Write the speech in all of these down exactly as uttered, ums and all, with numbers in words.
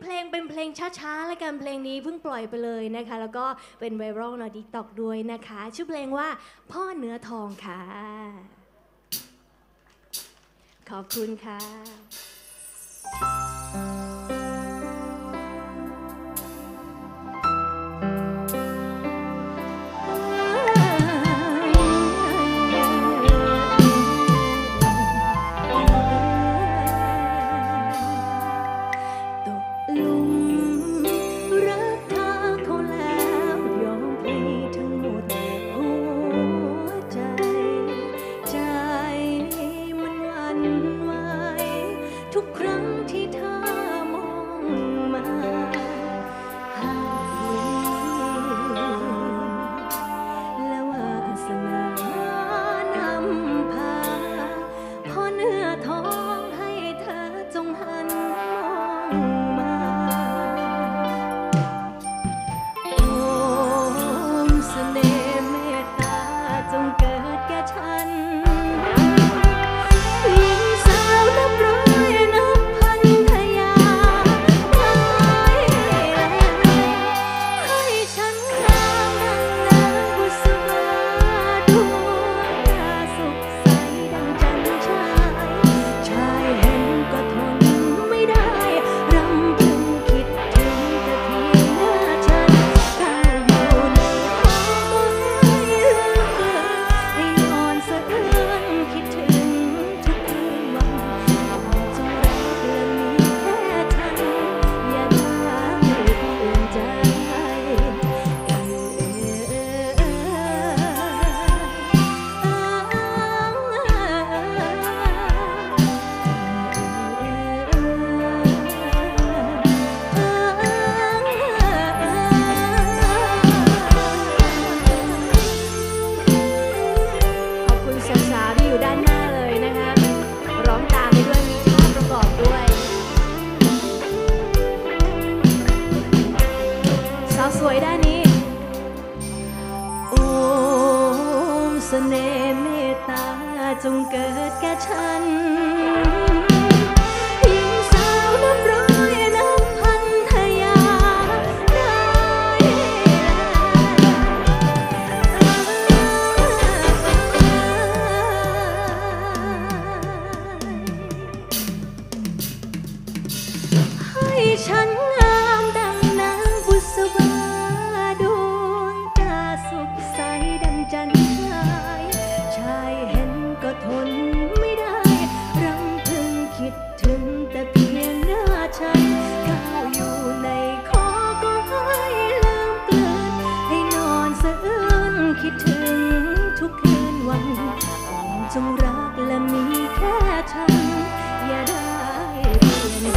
เพลงเป็นเพลงช้าๆและกันเพลงนี้เพิ่งปล่อยไปเลยนะคะแล้วก็เป็นไวรัลใน ติ๊กต็อก ด้วยนะคะชื่อเพลงว่าพ่อเนื้อทองค่ะขอบคุณค่ะจงเกิดแก่ฉันหญิงสาวนับร้อยนับพันทยาได้ให้ฉันงามดังนางบุษบาดวงตาสุขใสดังจันทร์ชายเห็นก็ทนไม่ได้รำพึงคิดถึงแต่เพียงหน้าฉันก้าวอยู่ในคอก็ให้ลืมเกลือนให้นอนสะอื้นคิดถึงทุกคืนวันจงรักและมีแค่ฉันอย่าได้เปลี่ยนใจ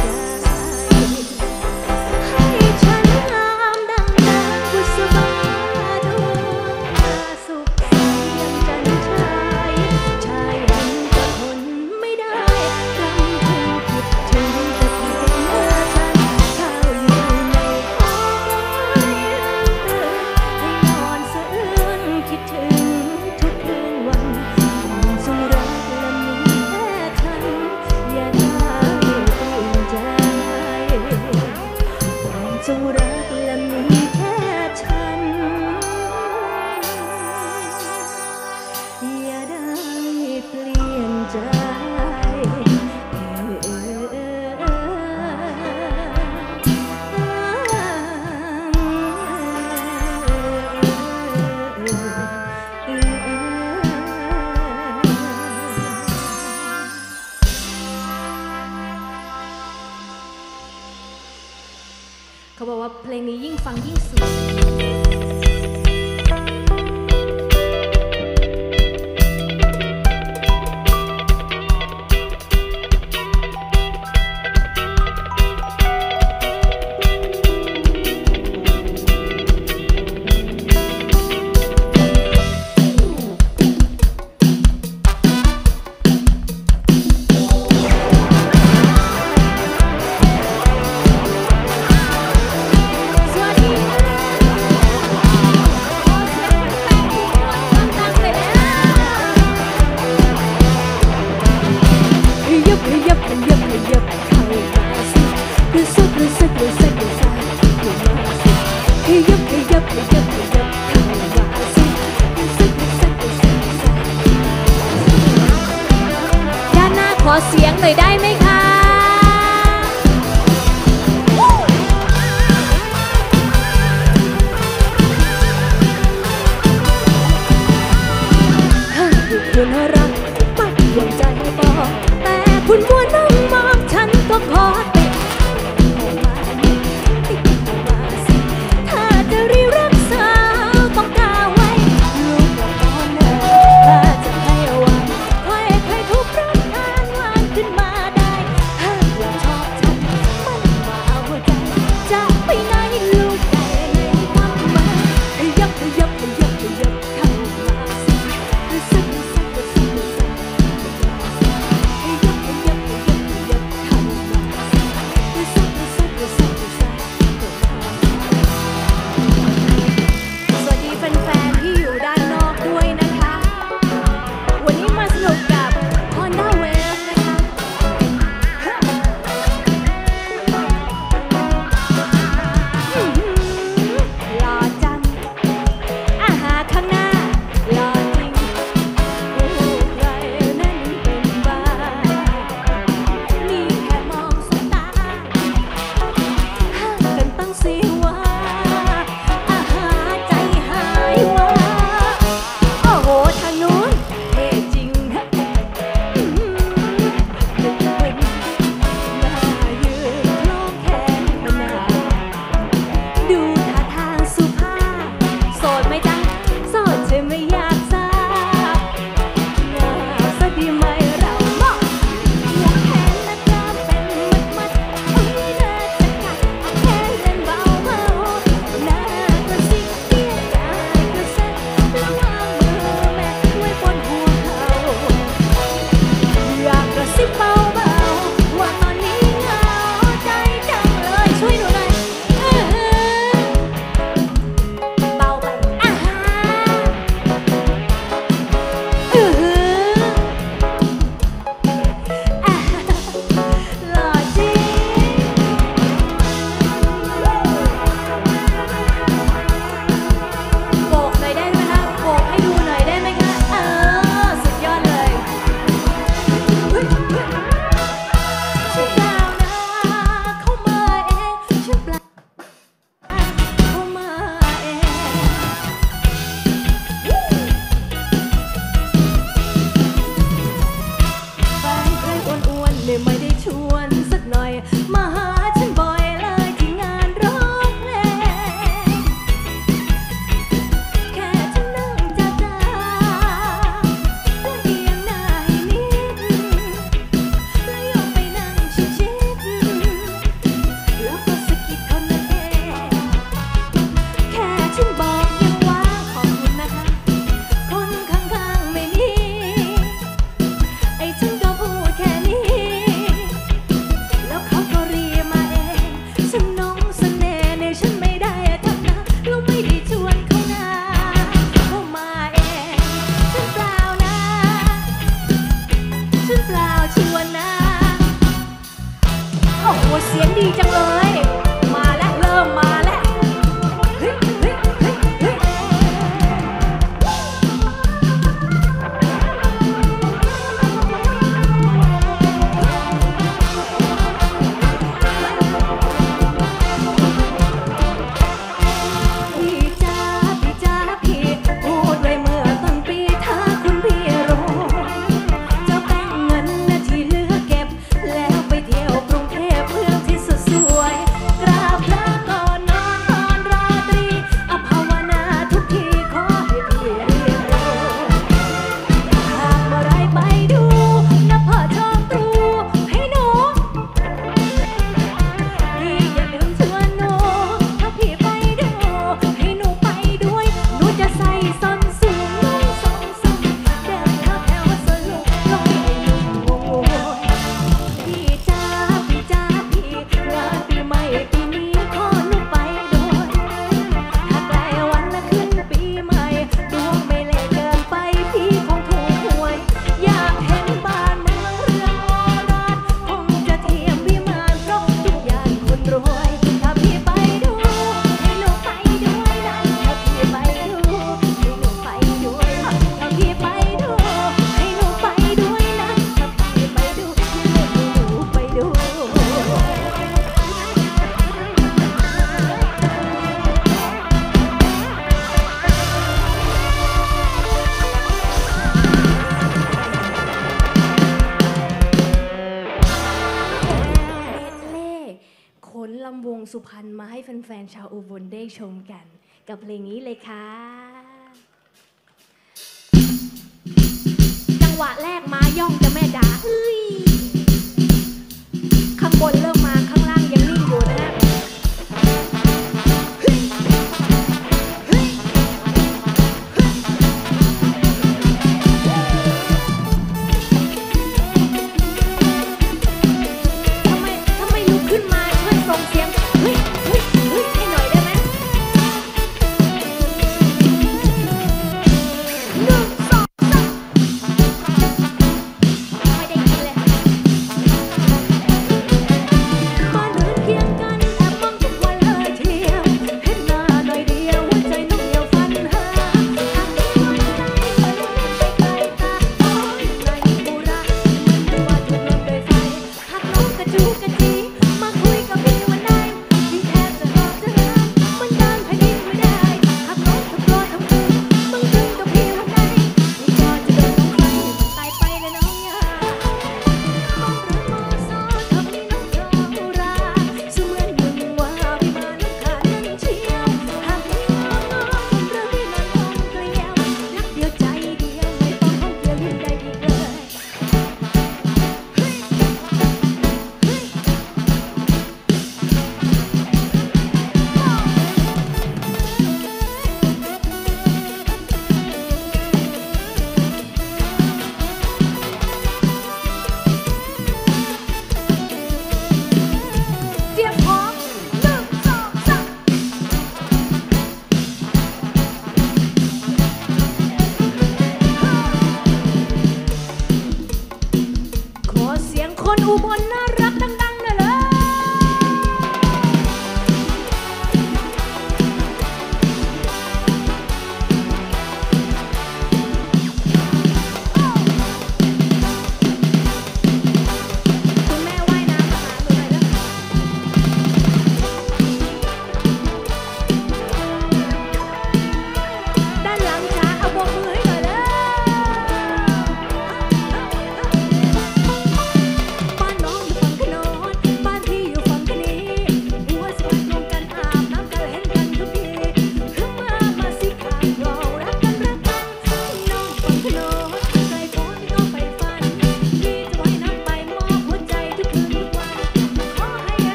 ให้ฉันงามดังนางบุษบาดวงตาสุขใสดังจันทร์ชายเห็นก็ทนไม่ได้รำพึงคิดถึงแต่เพียงหน้าฉันข้าวอยู่ในคอก็ให้ลืมเตือนให้นอนสะอื้นคิดถึงทุกคืนวันจงรักและมีแค่ฉันอย่าได้เปลี่ยนใจจงรักและมีแค่ฉันอย่าได้เปลี่ยนใจเขาบอกว่าเพลงนี้ยิ่งฟังยิ่งสวยสวัสดีรู้สึกรู้สึกรู้สึกรู้มาสิขยับขยับขยับขยับเข้ามาสิรู้สึกรู้สึกรู้สึกรู้สึกด้านหน้าขอเสียงหน่อยได้ไหมคะคุณรักมากดวงใจบอกแต่คุณมัวนั่งมองฉันก็ขอติดเข้ามาติดเข้ามาสิถ้าจะรีบรักษาต้องกาไว้ลูกกับตอนเนอถ้าจะให้เอาไว้ค่อยๆทุบรักทานวางขึ้นมาได้ขนลำวงสุพรรณมาให้แฟนๆชาวอุบลได้ชมกันกับเพลงนี้เลยค่ะจังหวะแรกมาย่องจะแม่จ๋าเอ้ยข้างบนเริ่มมาข้างล่างยังนิ่งอยู่นะ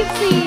สิบสี่